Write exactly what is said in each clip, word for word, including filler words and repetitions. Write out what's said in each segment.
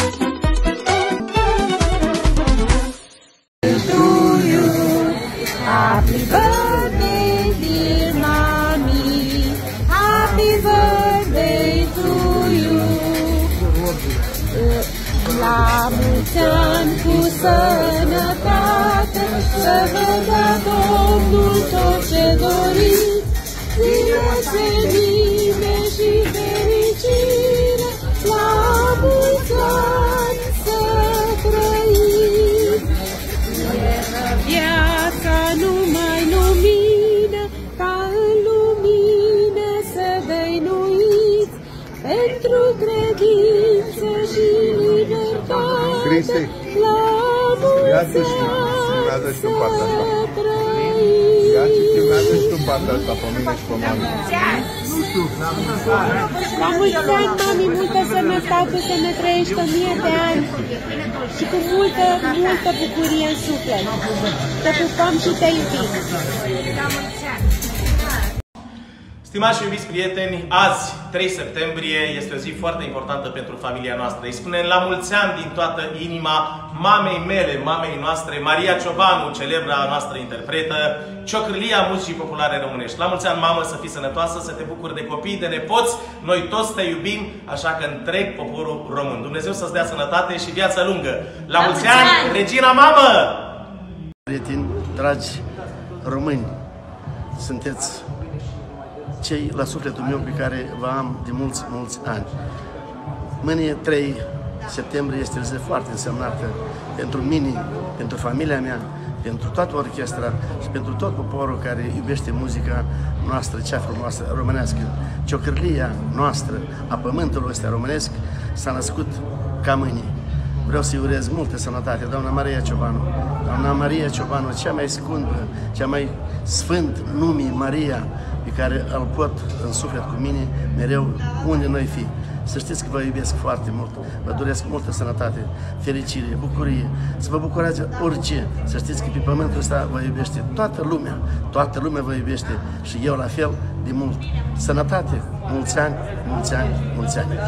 Happy birthday, dear mommy. Happy birthday to you. La mulți ani cu sănătate, să vă dea Domnul tot ce doriți. Zile senine și fericire, la mulți ani să trăiți. Viața numai lumină, ca în lumină să dăinuiți, pentru credință și libertate, la mulți ani să La mulți ani, mami, multă sănătate, să ne trăiești o mie de ani și cu multă, multă bucurie în suflet. Te pupăm și te iubim. Stimați și iubiți prieteni, azi, trei septembrie, este o zi foarte importantă pentru familia noastră. Îi spunem la mulți ani din toată inima mamei mele, mamei noastre, Maria Ciobanu, celebra noastră interpretă, ciocârlia muzicii populare românești. La mulți ani, mamă, să fii sănătoasă, să te bucuri de copii, de nepoți. Noi toți te iubim, așa că întreg poporul român. Dumnezeu să-ți dea sănătate și viață lungă. La, la mulți ani, ani, Regina Mamă! Prieteni, dragi români, sunteți cei la sufletul meu pe care vă am de mulți, mulți ani. Mâine, trei septembrie, este o zi foarte însemnată pentru mine, pentru familia mea, pentru toată orchestra și pentru tot poporul care iubește muzica noastră, cea frumoasă, românească. Ciocârlia noastră a pământului ăsta românesc s-a născut ca mâine. Vreau să-i urez multă sănătate, doamna Maria Ciobanu. Doamna Maria Ciobanu, cea mai scumpă, cea mai sfânt nume Maria, pe care îl pot în suflet cu mine mereu unde noi fi. Să știți că vă iubesc foarte mult, vă doresc multă sănătate, fericire, bucurie, să vă bucurați orice. Să știți că pe pământul ăsta vă iubește toată lumea, toată lumea vă iubește și eu la fel de mult. Sănătate, mulți ani, mulți ani, mulți ani.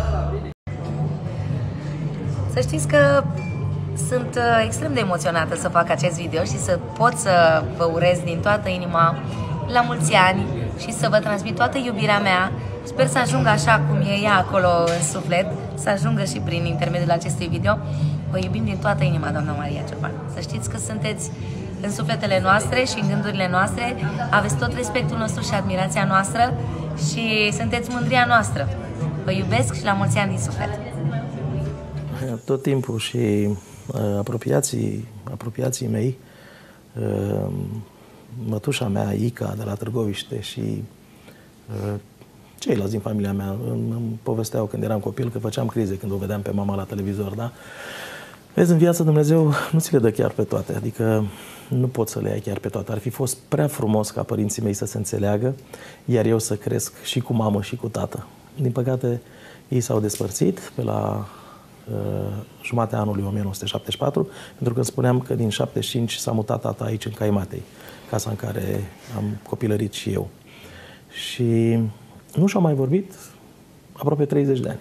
Să știți că sunt extrem de emoționată să fac acest video și să pot să vă urez din toată inima la mulți ani și să vă transmit toată iubirea mea. Sper să ajungă așa cum e ea acolo în suflet, să ajungă și prin intermediul acestui video. Vă iubim din toată inima, doamna Maria Ciobanu. Să știți că sunteți în sufletele noastre și în gândurile noastre, aveți tot respectul nostru și admirația noastră și sunteți mândria noastră. Vă iubesc și la mulți ani din suflet. Tot timpul și uh, apropiații, apropiații mei, uh, mătușa mea, Ica, de la Târgoviște și uh, ceilalți din familia mea îmi, îmi povesteau când eram copil că făceam crize când o vedeam pe mama la televizor, da? Vezi, în viață Dumnezeu nu ți le dă chiar pe toate, adică nu pot să le ai chiar pe toate. Ar fi fost prea frumos ca părinții mei să se înțeleagă, iar eu să cresc și cu mamă și cu tată. Din păcate, ei s-au despărțit pe la uh, jumatea anului o mie nouă sute șaptezeci și patru, pentru că spuneam că din șaptezeci și cinci s-a mutat tata aici, în Caimatei, casa în care am copilărit și eu. Și nu și-au mai vorbit aproape treizeci de ani.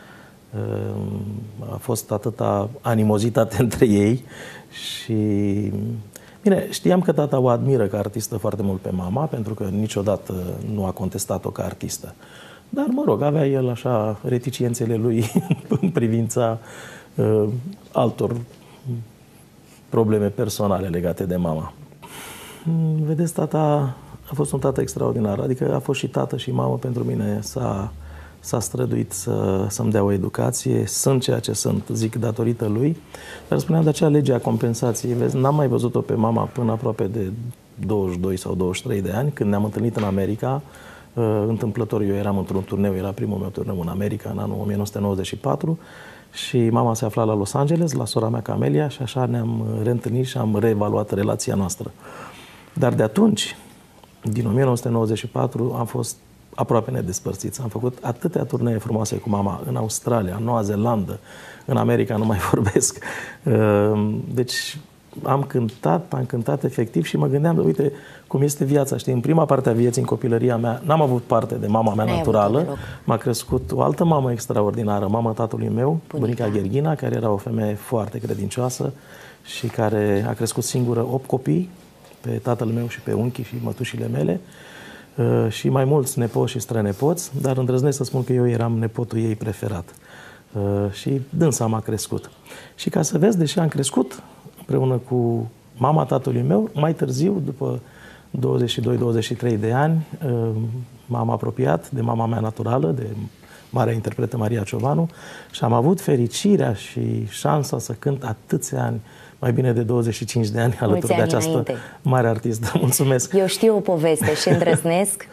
A fost atâta animozitate între ei și... Bine, știam că tata o admiră ca artistă foarte mult pe mama, pentru că niciodată nu a contestat-o ca artistă. Dar, mă rog, avea el așa reticențele lui în privința uh, altor probleme personale legate de mama. Vedeți, tata a fost un tată extraordinar, adică a fost și tată și mamă pentru mine. S-a, s-a străduit să, să-mi dea o educație, sunt ceea ce sunt, zic, datorită lui. Dar spuneam de acea lege a compensației, vezi, n-am mai văzut-o pe mama până aproape de douăzeci și doi sau douăzeci și trei de ani, când ne-am întâlnit în America. Uh, întâmplător, eu eram într-un turneu, era primul meu turneu în America, în anul o mie nouă sute nouăzeci și patru, și mama se afla la Los Angeles, la sora mea Camelia, și așa ne-am reîntâlnit și am reevaluat relația noastră. Dar de atunci, din o mie nouă sute nouăzeci și patru, am fost aproape nedespărțiți. Am făcut atâtea turnee frumoase cu mama în Australia, în Noua Zeelandă, în America nu mai vorbesc. Uh, deci am cântat, am cântat efectiv și mă gândeam, uite, cum este viața, știi, în prima parte a vieții, în copilăria mea, n-am avut parte de mama mea naturală, m-a crescut o altă mamă extraordinară, mama tatălui meu, bunica Gherghina, care era o femeie foarte credincioasă și care a crescut singură opt copii, pe tatăl meu și pe unchii și mătușile mele, și mai mulți nepoți și strănepoți, dar îndrăznesc să spun că eu eram nepotul ei preferat. Și dânsa m-a crescut. Și ca să vezi, deși am crescut împreună cu mama tatălui meu, mai târziu, după douăzeci și doi douăzeci și trei de ani, m-am apropiat de mama mea naturală, de marea interpretă Maria Ciobanu, și am avut fericirea și șansa să cânt atâția ani, mai bine de douăzeci și cinci de ani, alături de această înainte. Mare artistă. Mulțumesc! Eu știu o poveste și îndrăznesc.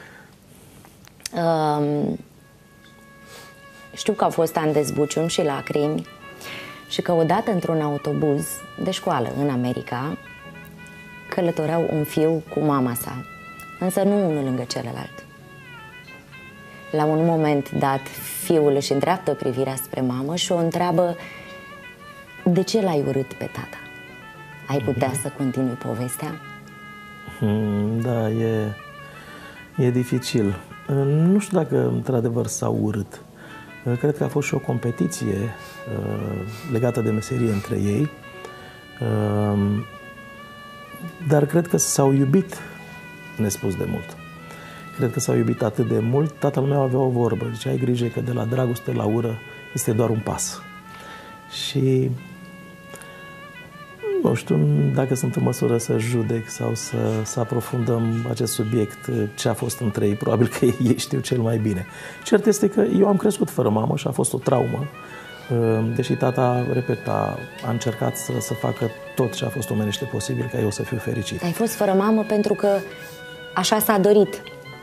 um, știu că au fost ani de zbucium și lacrimi și că odată într-un autobuz de școală în America călătoreau un fiu cu mama sa, însă nu unul lângă celălalt. La un moment dat, fiul își îndreaptă privirea spre mamă și o întreabă: de ce l-ai urât pe tata? Ai putea să continui povestea? Da, e, e dificil. Nu știu dacă într-adevăr s-au urât. Cred că a fost și o competiție legată de meserie între ei. Dar cred că s-au iubit nespus de mult. Cred că s-au iubit atât de mult. Tatăl meu avea o vorbă. Zice: ai grijă că de la dragoste la ură este doar un pas. Și nu știu dacă sunt în măsură să judec sau să, să aprofundăm acest subiect, ce a fost între ei. Probabil că ei știu cel mai bine. Cert este că eu am crescut fără mamă și a fost o traumă. Deși tata, repet, a, a încercat să, să facă tot ce a fost omenește posibil ca eu să fiu fericit. Ai fost fără mamă pentru că așa s-a dorit.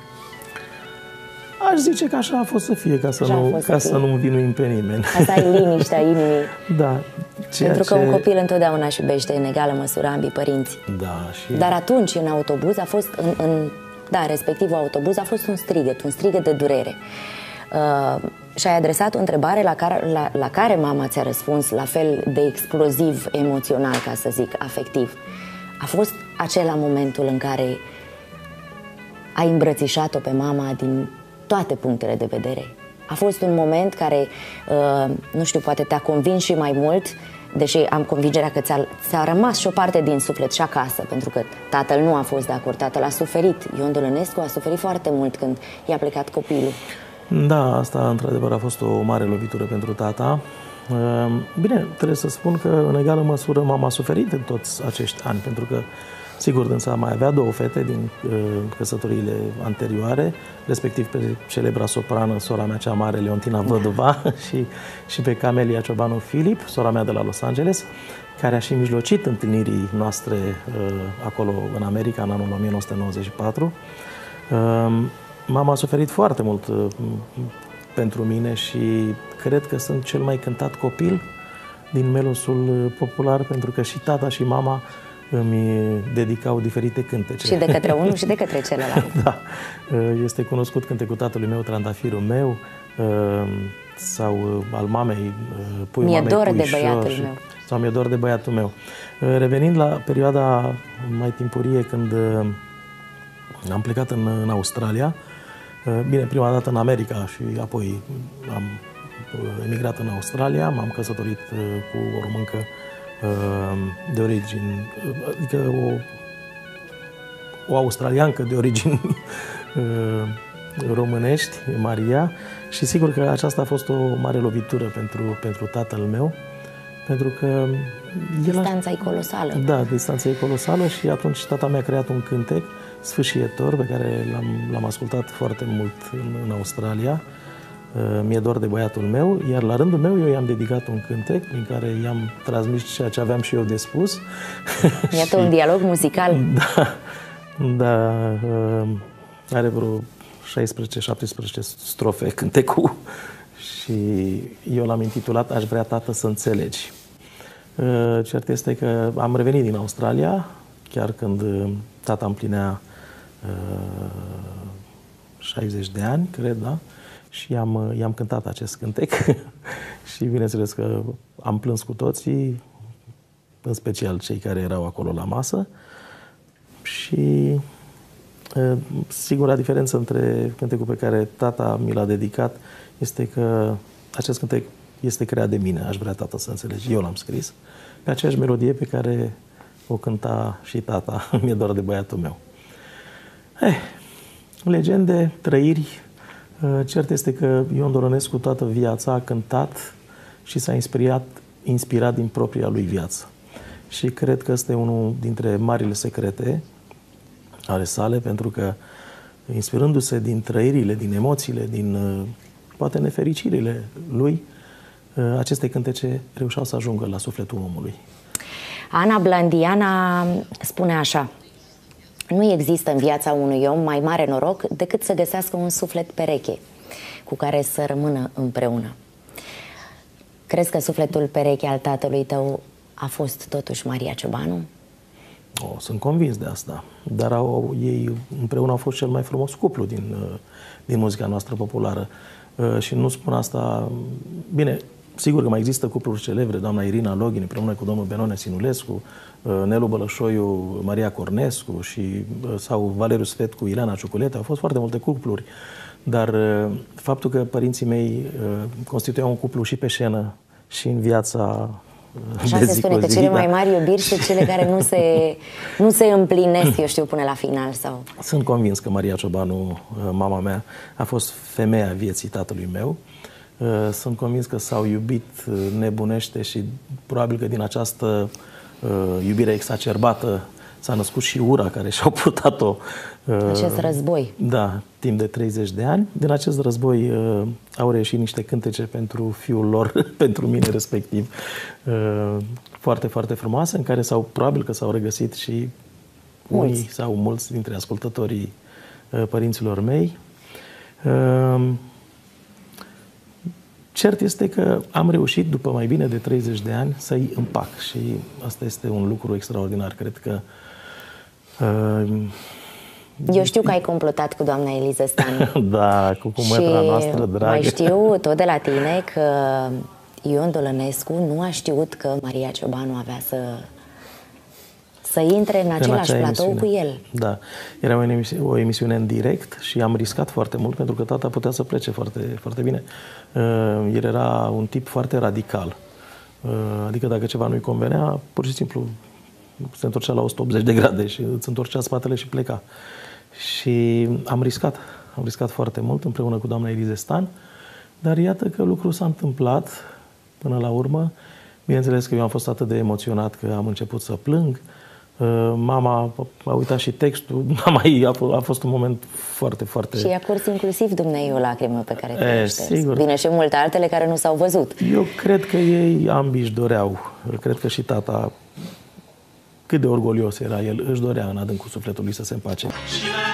Aș zice că așa a fost să fie, ca să, nu, ca să, să nu învinuim pe nimeni. Asta e liniștea inimii. Da. Pentru că ce... un copil întotdeauna își iubește în egală măsură ambii părinți. Da, și... Dar atunci, în autobuz, a fost, în, în, da, respectivul autobuz, a fost un strigăt, un strigăt de durere. Uh, și ai adresat o întrebare la care, la, la care mama ți-a răspuns la fel de exploziv, emoțional, ca să zic, afectiv. A fost acela momentul în care ai îmbrățișat-o pe mama din toate punctele de vedere. A fost un moment care, uh, nu știu, poate te-a convins și mai mult, deși am convingerea că ți-a, ți-a rămas și o parte din suflet și acasă, pentru că tatăl nu a fost de acord, tatăl a suferit. Ion Dălănescu a suferit foarte mult când i-a plecat copilul. Da, asta într-adevăr a fost o mare lovitură pentru tata. Bine, trebuie să spun că în egală măsură mama a suferit în toți acești ani, pentru că, sigur, dânsa mai avea două fete din căsătoriile anterioare, respectiv pe celebra soprană, sora mea cea mare, Leontina Văduva, și, și pe Camelia Ciobanu Filip, sora mea de la Los Angeles, care a și mijlocit întâlnirii noastre acolo în America în anul o mie nouă sute nouăzeci și patru. Mama a suferit foarte mult uh, pentru mine și cred că sunt cel mai cântat copil din melosul popular, pentru că și tata și mama îmi dedicau diferite cântece. Și de către unul și de către celălalt. Da. Este cunoscut cântecul tatălui meu, Trandafirul meu, sau al mamei, Puiul Mi-e mamei dor Puișor, de băiatul și, meu. Sau Mi-e dor de băiatul meu. Revenind la perioada mai timpurie, când am plecat în, în Australia, bine, prima dată în America și apoi am emigrat în Australia, m-am căsătorit cu o româncă de origini, adică o, o australiancă de origini românești, Maria, și sigur că aceasta a fost o mare lovitură pentru, pentru tatăl meu, pentru că... Distanța e colosală. Da, distanța e colosală și atunci tata mi-a creat un cântec sfâșietor pe care l-am ascultat foarte mult în, în Australia. Mi-e dor de băiatul meu, iar la rândul meu eu i-am dedicat un cântec prin care i-am transmis ceea ce aveam și eu de spus. Iată și, un dialog muzical. Da, da, are vreo șaisprezece șaptesprezece strofe cântecul și eu l-am intitulat Aș vrea, tată, să înțelegi. Cert este că am revenit din Australia, chiar când tata împlinea șaizeci de ani, cred, da? Și i-am, i-am cântat acest cântec și bineînțeles că am plâns cu toții, în special cei care erau acolo la masă, și Singura diferență între cântecul pe care tata mi l-a dedicat este că acest cântec este creat de mine, aș vrea, tata, să înțelegi. Eu l-am scris pe aceeași melodie pe care o cânta și tata. Mi-e doar de băiatul meu. Eh, legende, trăiri. Cert este că Ion Doronescu toată viața a cântat și s-a inspirat, inspirat din propria lui viață. Și cred că este unul dintre marile secrete ale sale, pentru că inspirându-se din trăirile, din emoțiile, din poate nefericirile lui, aceste cântece reușeau să ajungă la sufletul omului. Ana Blandiana spune așa: nu există în viața unui om mai mare noroc decât să găsească un suflet pereche cu care să rămână împreună. Crezi că sufletul pereche al tatălui tău a fost totuși Maria Ciobanu? O, sunt convins de asta. Dar au, ei împreună au fost cel mai frumos cuplu din, din muzica noastră populară. Și nu spun asta... Bine, sigur că mai există cupluri celebre, doamna Irina Login împreună cu domnul Benone Sinulescu, Nelu Bălășoiu, Maria Cornescu și, sau Valeriu Sfet cu Ileana Ciuculete. Au fost foarte multe cupluri. Dar faptul că părinții mei constituiau un cuplu și pe scenă și în viața Așa se spune că cele mai mari iubiri sunt cele care nu se, nu se împlinesc, eu știu, până la final. Sau... Sunt convins că Maria Ciobanu, mama mea, a fost femeia vieții tatălui meu. Sunt convins că s-au iubit nebunește și probabil că din această iubire exacerbată s-a născut și ura care și-au purtat-o. Acest război. Da, timp de treizeci de ani. Din acest război uh, au reieșit niște cântece pentru fiul lor, pentru mine respectiv, uh, foarte, foarte frumoase, în care s-au, probabil că s-au regăsit și unii mulți. sau mulți dintre ascultătorii uh, părinților mei. Uh, cert este că am reușit, după mai bine de treizeci de ani, să-i împac și asta este un lucru extraordinar. Cred că uh, eu știu că ai complotat cu doamna Eliza Stan. Da, cu cumătra noastră dragă. Mai știu tot de la tine că Ion Dălănescu nu a știut că Maria Ciobanu avea să, să intre în același în platou emisiune. cu el. Da, era o emisiune, o emisiune în direct și am riscat foarte mult pentru că tata putea să plece foarte, foarte bine. Uh, el era un tip foarte radical. Uh, adică dacă ceva nu-i convenea, pur și simplu se întorcea la o sută optzeci de grade și îți întorcea spatele și pleca. Și am riscat, am riscat foarte mult împreună cu doamna Eliza Stan, dar iată că lucrul s-a întâmplat până la urmă. Bineînțeles că eu am fost atât de emoționat că am început să plâng. Mama a uitat și textul, mama ei a fost un moment foarte, foarte... Și i-a curs inclusiv dumnei o lacrimă pe care te-ai șters. Sigur. Bine, și multe altele care nu s-au văzut. Eu cred că ei ambii își doreau, cred că și tata, cât de orgolios era el, își dorea în adâncul sufletului să se împace.